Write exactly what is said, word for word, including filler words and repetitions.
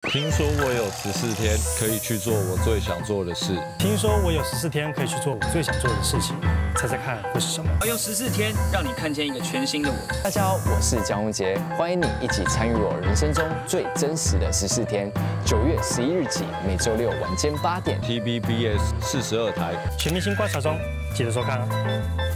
听说我有十四天可以去做我最想做的事。 听说我有十四天可以去做我最想做的事情，猜猜看会是什么？ 用十四天让你看见一个全新的我。 大家好，我是江宏杰，欢迎你一起参与我人生中最真实的十四天。九月十一日起，每周六晚间八点 T V B S 四十二台全明星观察中，记得收看哦。